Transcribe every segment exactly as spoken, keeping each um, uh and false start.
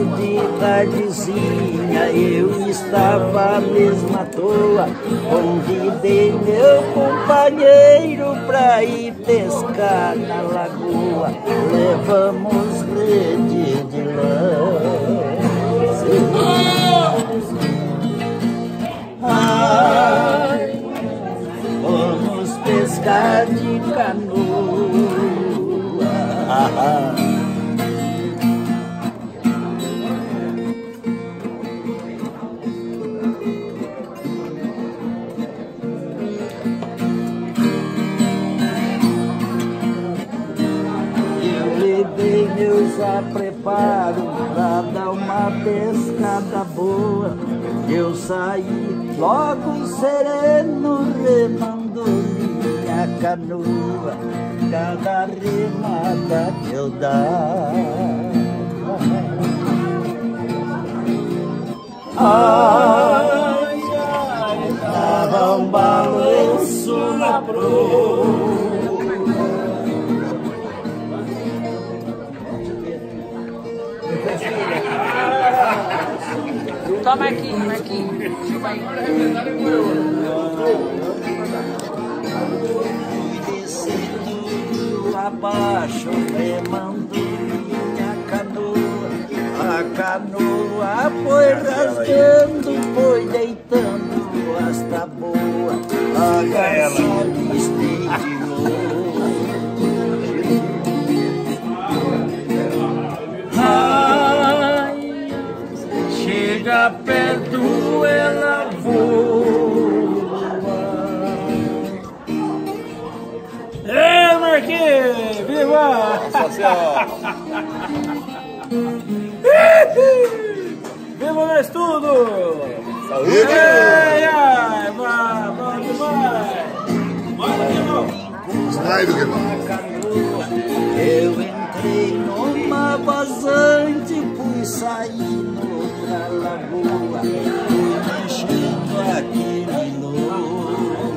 de tardezinha eu estava mesmo à toa, convidei meu companheiro pra ir pescar na lagoa. Levamos rede de lance, ai, vamos pescar de canoa. Ah, meus a preparo pra dar uma pescada boa. Eu saí logo sereno, remando minha canoa. Cada remada que eu dava, ai, ai, dava um balanço na proa. Toma aqui, Marquinhos. Chupa aí. Descendo abaixo, remando minha canoa. A canoa foi rasgando, foi deitando as taboas. A garça me estendilou. Chega perto, ela voa. Ê, Marquinhos! Viva! Nossa Senhora! Viva nós tudo! Saúde! Ai, ai! Vai, vai demais! Bora, Guilherme! Sai do Guilherme! Eu entrei numa vazante, fui saindo pra lagoa, fui mexendo aquele lodo.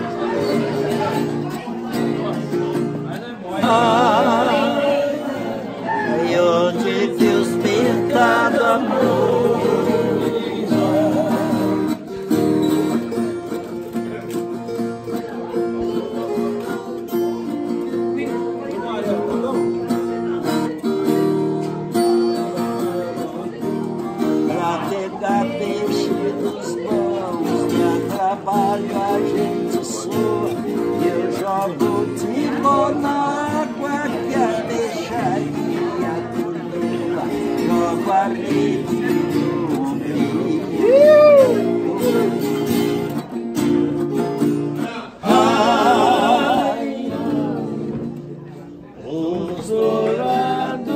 Ai, e onde Deus pintado amor. Peixe dos bons, pra trabalho a gente soa. Eu jogo timão na água que a peixaria continua. Jogo a rede no rio. Ai, os dourados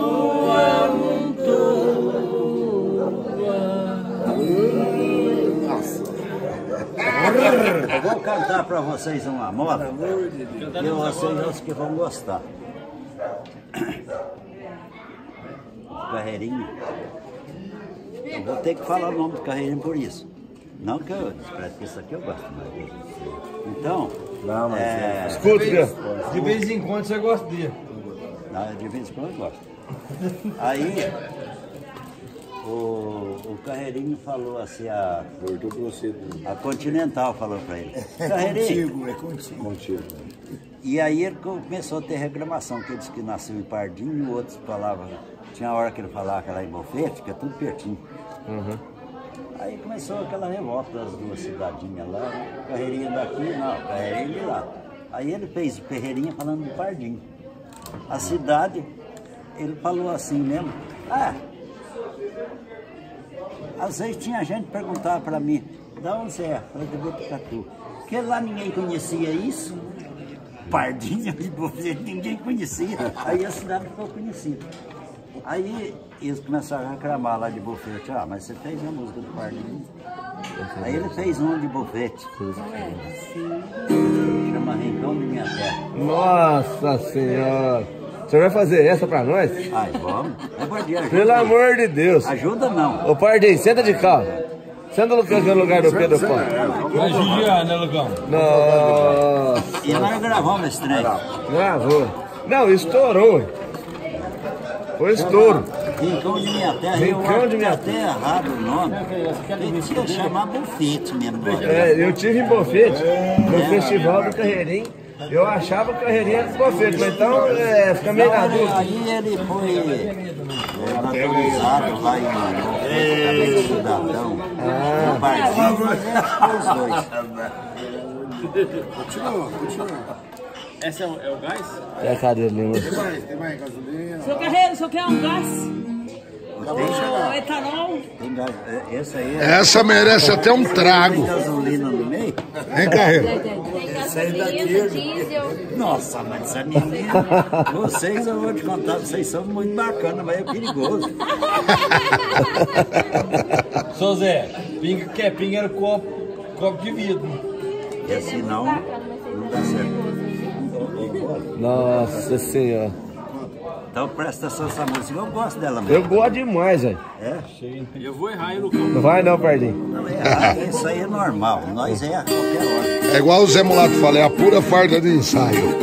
eu vou cantar para vocês uma moda e vocês que vão gostar. Carreirinho. Eu vou ter que falar o nome do Carreirinho por isso. Não que eu despreze, que isso aqui eu gosto mais. Então, não, mas é... Escuta, de vez em quando você gosta dele. Não, de vez em quando eu gosto. Aí, o, o Carreirinho falou assim, a, a Continental falou para ele. Carreirinho, é contigo, é contigo. E aí ele começou a ter reclamação, que ele disse que nasceu em Pardinho, outros falavam, tinha hora que ele falava que era em Bofete, que é tudo pertinho. Uhum. Aí começou aquela revolta das duas cidadinhas lá, né? Carreirinha daqui, não, Carreirinha de lá. Aí ele fez Ferreirinha falando de Pardinho. A cidade, ele falou assim mesmo, ah, às vezes tinha gente que perguntava para mim, de onde você é? Falei, de Botucatu. Porque lá ninguém conhecia isso. Pardinho de Bofete, ninguém conhecia. Aí a cidade ficou conhecida. Aí eles começaram a reclamar lá de Bofete. Ah, mas você fez a música do Pardinho. Aí ele fez uma de Bofete. Chama Rincão de Minha Terra. Nossa Senhora! O senhor vai fazer essa pra nós? Ai, vamos. É Pardinho, pelo amor de Deus. Ajuda não. Ô Pardinho, senta de cá. Senta no lugar do Pedro Pão. Vai judiar, né, Lucão? Nossa. E nós gravamos esse trem. Gravou. Não, estourou. Foi estouro. Rincão de Minha Terra. Rincão de Minha Terra. Até errado o nome. Tem que chamar Bufete mesmo. É, eu tive em Bofete, no Festival do Carreirinho. Eu achava que o Carreirinho era do Bofete, mas então é, fica meio na dúvida. Aí ele foi naturalizado lá em Bofete, cidadão. Ah. No barzinho, os dois. Continua, continua. Esse é o, é o gás? É a cadeira, Lima. Tem mais, tem mais gasolina. Seu Carreiro, o senhor quer um gás? Deixa O etanol? Tem gás- Essa aí é. Essa merece até um Tem trago. gasolina no meio? Hein, Carreiro? Tem gasolina, diesel. Nossa, mas essa menina. Vocês, eu vou te contar, vocês são muito bacanas, mas é perigoso. Sô Zé, pinga que é pinga era copo, copo de vidro. E assim não, não dá certo. Nossa senhora. Então presta atenção essa música, eu gosto dela mesmo. Eu gosto demais, velho. É? Eu vou errar, hein, Lucão? Não vai não, Pardinho. Não é errado, isso aí é normal. Nós é a qualquer hora. É igual o Zé Mulato fala, é a pura farda de ensaio.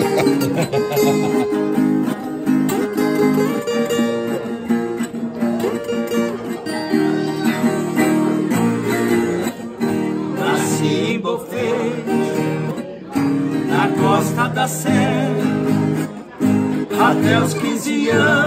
Nasci em Bofete, na costa da Serra, até os quinze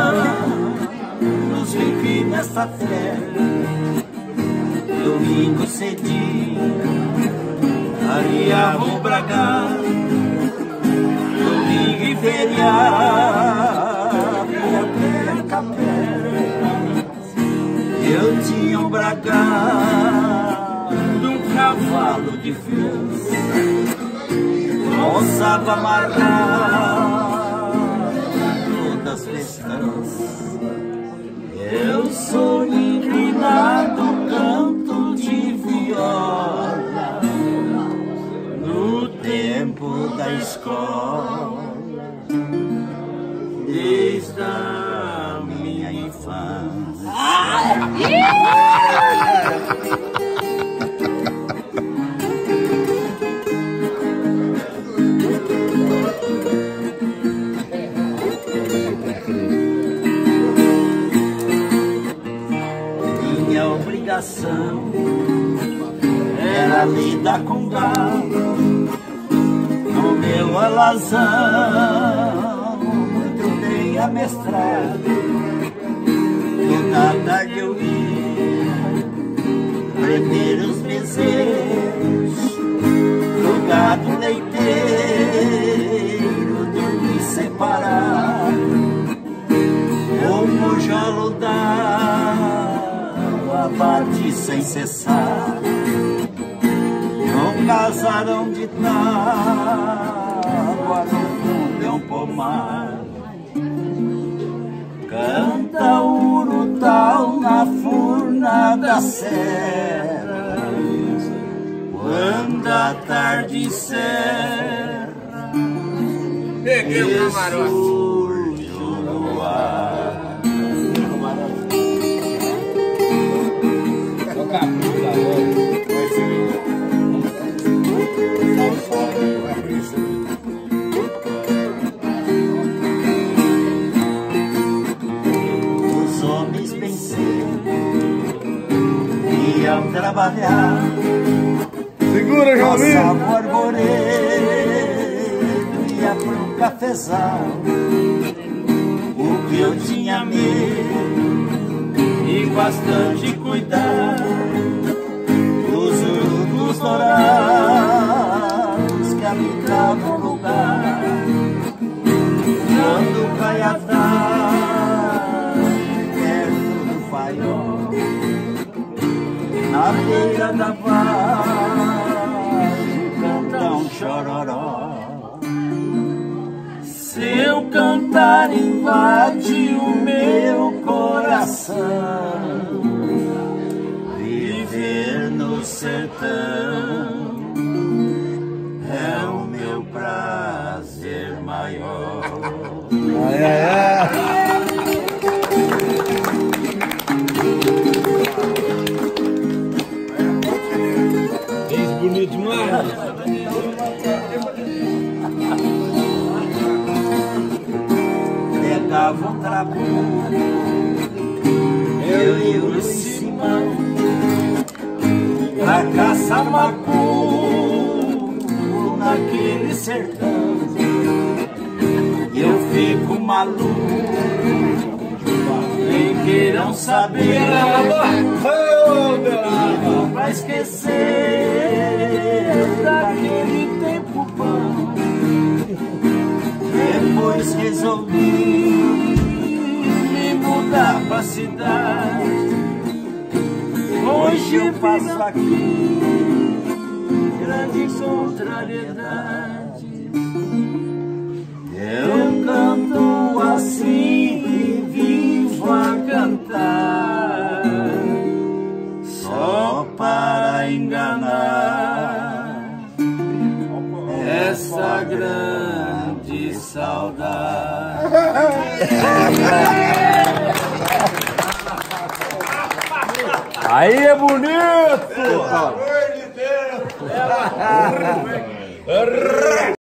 anos vivi nesta terra. Domingo cedinho, arriava o bragado, domingo e feriado, até capela. Eu tinha um bragado, um cavalo de fio, ousava amarrar todas as festas. Eu sou inclinado, canto de viola no tempo da escola, desde a minha infância. Minha obrigação era lidar com gado no meu alazão, muito bem amestrado. Toda tarde eu ia prender os bezerros do gado leiteiro, dormir separado. O mojolo dava bate sem cessar, num casarão de tábua, no fundo é um pomar. Canta o urutau na furna da serra, quando a tarde serra Peguei o camarote. surge o luar. Os homens bem cedo iam trabalhar, Segura, Joãozinho. passava o arvoredo, ia pro cafezal. O que eu tinha medo e bastante cuidado, os urubus dourados que habitavam o lugar. Quando cai a tarde perto do faiol, na beira da vargem canta um chororó. Seu cantar invade o meu coração, viver no sertão é o meu prazer maior. Ai, ai, ai. Isso bonito demais. Pegava um trabuco eu e o Simão pra caçar macu naquele sertão. E eu fico maluco, nem queiram saber, não vai esquecer daquele tempo bom. Depois resolvi me mudar pra cidade. Hoje eu passo aqui grande contrariedade. Eu canto assim e vivo a cantar, só para enganar essa grande saudade. Aí é bonito! Pelo amor de Deus!